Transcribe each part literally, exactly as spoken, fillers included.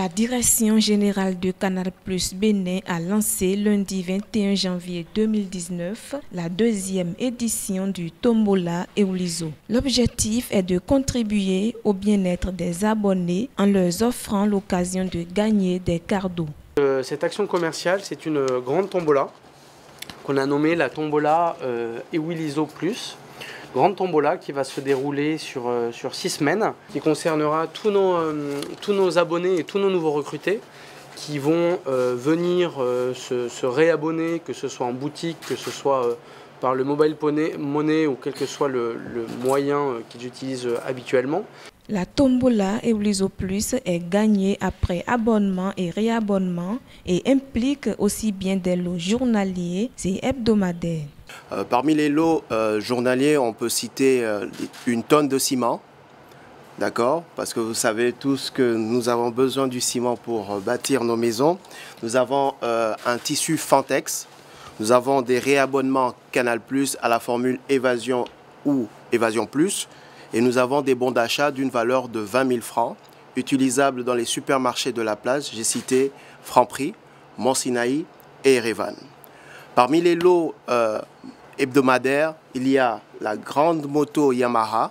La direction générale de Canal Plus Bénin a lancé lundi vingt et un janvier deux mille dix-neuf la deuxième édition du Tombola Ewulizo. L'objectif est de contribuer au bien-être des abonnés en leur offrant l'occasion de gagner des cadeaux. Euh, cette action commerciale, c'est une grande tombola qu'on a nommée la Tombola euh, Ewulizo Plus. Grande tombola qui va se dérouler sur, euh, sur six semaines, qui concernera tous nos, euh, tous nos abonnés et tous nos nouveaux recrutés qui vont euh, venir euh, se, se réabonner, que ce soit en boutique, que ce soit euh, par le mobile money ou quel que soit le, le moyen euh, qu'ils utilisent euh, habituellement. La Tombola Ewulizo Plus est gagnée après abonnement et réabonnement et implique aussi bien des lots journaliers et hebdomadaires. Euh, parmi les lots euh, journaliers, on peut citer euh, une tonne de ciment, d'accord, parce que vous savez tous que nous avons besoin du ciment pour euh, bâtir nos maisons. Nous avons euh, un tissu Fantex, nous avons des réabonnements Canal Plus à la formule Évasion ou Évasion Plus, et nous avons des bons d'achat d'une valeur de vingt mille francs, utilisables dans les supermarchés de la place. J'ai cité Franprix, Mont Sinaï et Erevan. Parmi les lots euh, hebdomadaires, il y a la grande moto Yamaha,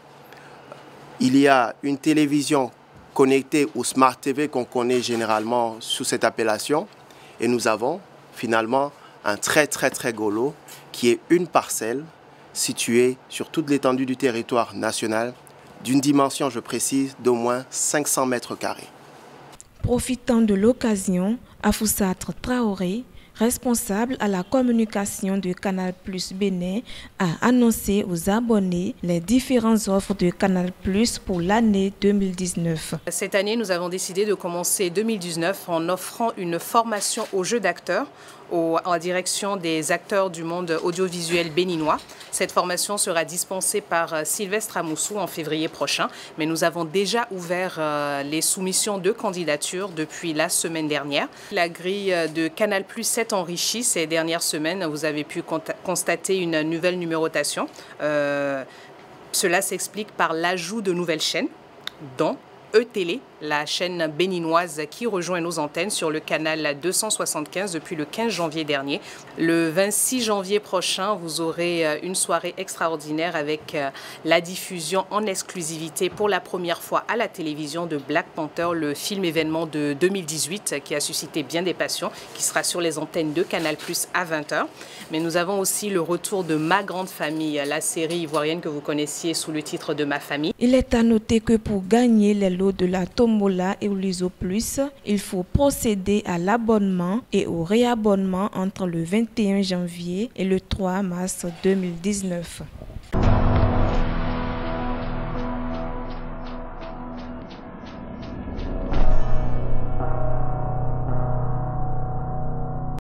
il y a une télévision connectée ou Smart T V qu'on connaît généralement sous cette appellation, et nous avons finalement un très très très gros lot qui est une parcelle située sur toute l'étendue du territoire national, d'une dimension, je précise, d'au moins cinq cents mètres carrés. Profitant de l'occasion, Afoussatre Traoré, responsable à la communication de Canal Plus Bénin, a annoncé aux abonnés les différentes offres de Canal Plus pour l'année deux mille dix-neuf. Cette année, nous avons décidé de commencer deux mille dix-neuf en offrant une formation au jeu d'acteurs en direction des acteurs du monde audiovisuel béninois. Cette formation sera dispensée par Sylvestre Amoussou en février prochain, mais nous avons déjà ouvert les soumissions de candidatures depuis la semaine dernière. La grille de Canal Plus s'est enrichie ces dernières semaines. Vous avez pu constater une nouvelle numérotation. Euh, cela s'explique par l'ajout de nouvelles chaînes, dont E-Télé, la chaîne béninoise qui rejoint nos antennes sur le canal deux cent soixante-quinze depuis le quinze janvier dernier. Le vingt-six janvier prochain, vous aurez une soirée extraordinaire avec la diffusion en exclusivité pour la première fois à la télévision de Black Panther, le film événement de deux mille dix-huit qui a suscité bien des passions, qui sera sur les antennes de Canal Plus à vingt heures. Mais nous avons aussi le retour de Ma Grande Famille, la série ivoirienne que vous connaissiez sous le titre de Ma Famille. Il est à noter que pour gagner les lots de la Tombola Ewulizo Plus, il faut procéder à l'abonnement et au réabonnement entre le vingt et un janvier et le trois mars deux mille dix-neuf.